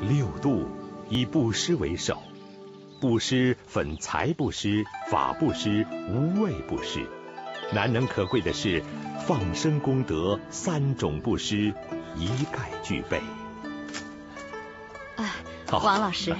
6度，以布施为首。布施分财布施、法布施、无畏布施。难能可贵的是，放生功德3种布施一概具备。 哎，王老师，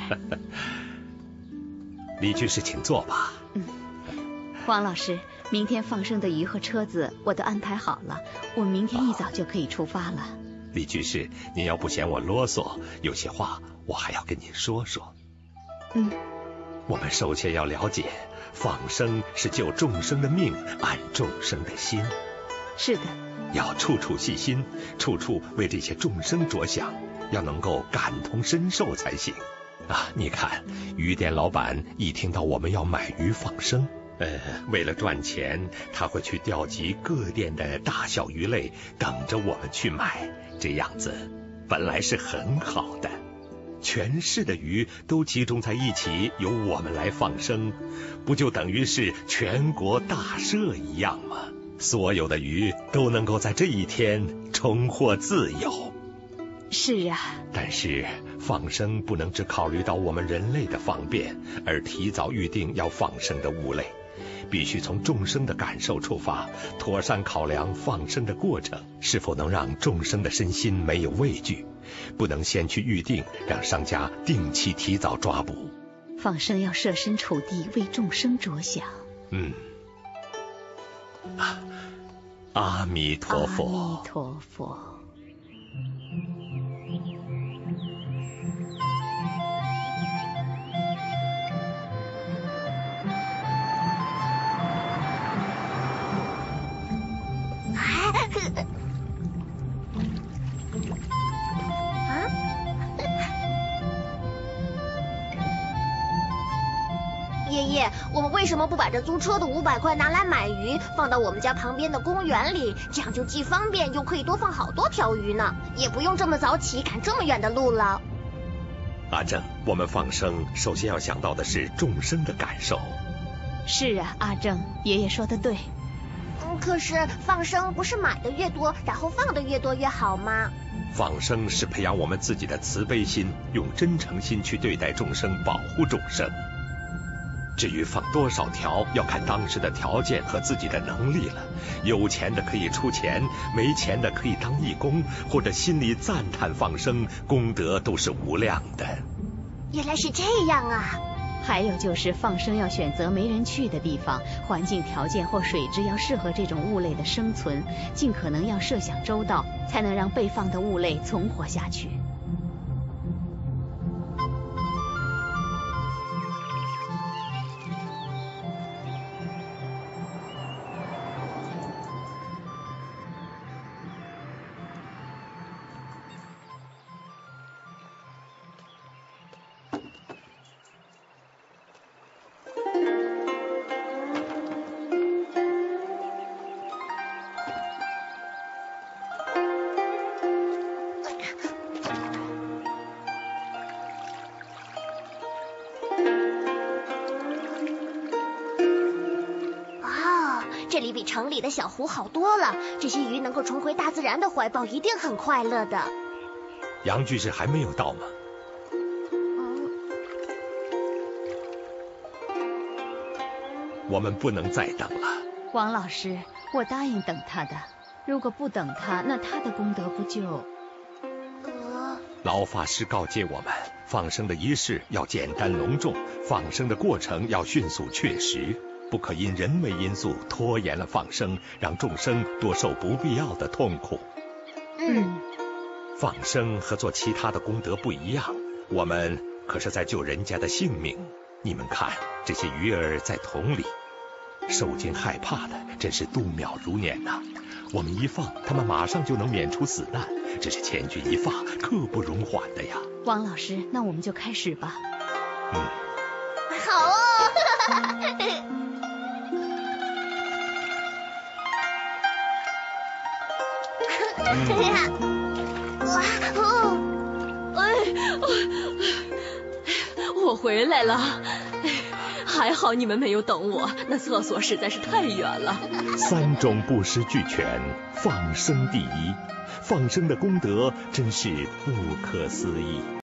李居士，请坐吧。 王老师，明天放生的鱼和车子我都安排好了，我们明天一早就可以出发了。 李居士，您要不嫌我啰嗦，有些话我还要跟您说说。我们首先要了解，放生是救众生的命，安众生的心。 是的， 要处处细心，处处为这些众生着想，要能够感同身受才行。你看，鱼店老板一听到我们要买鱼放生，为了赚钱，他会去调集各店的大小鱼类，等着我们去买。这样子本来是很好的，全市的鱼都集中在一起，由我们来放生，不就等于是全国大赦一样吗？所有的鱼都能够在这一天重获自由。 是啊， 但是放生不能只考虑到我们人类的方便，而提早预定要放生的物类，必须从众生的感受出发，妥善考量放生的过程是否能让众生的身心没有畏惧，不能先去预定，让商家定期提早抓捕。 放生要设身处地，为众生着想。 阿弥陀佛。 阿弥陀佛。 爷爷，我们为什么不把这租车的500块拿来买鱼，放到我们家旁边的公园里？这样就既方便又可以多放好多条鱼呢，也不用这么早起赶这么远的路了。 阿正，我们放生首先要想到的是众生的感受。 是啊，阿正，爷爷说的对。 可是放生不是买的越多，然后放的越多越好吗？ 放生是培养我们自己的慈悲心，用真诚心去对待众生，保护众生。至于放多少条，要看当时的条件和自己的能力了。有钱的可以出钱，没钱的可以当义工，或者心里赞叹放生，功德都是无量的。 原来是这样啊！ 还有就是放生要选择没人去的地方，环境条件或水质要适合这种物类的生存，尽可能要设想周到，才能让被放的物类存活下去。 这里比城里的小湖好多了，这些鱼能够重回大自然的怀抱，一定很快乐的。 杨居士还没有到吗？我们不能再等了。 王老师，我答应等他的，如果不等他，那他的功德不就…… 老法师告诫我们，放生的仪式要简单隆重，放生的过程要迅速确实，不可因人为因素拖延了放生，让众生多受不必要的痛苦。放生和做其他的功德不一样，我们可是在救人家的性命。你们看，这些鱼儿在桶里，受惊害怕的真是度秒如年呐。我们一放，他们马上就能免除死难，这是千钧一发，刻不容缓的呀。 王老师，那我们就开始吧。 好哦。 我回来了，还好你们没有等我，那厕所实在是太远了。 3种布施俱全，放生第一，放生的功德真是不可思议。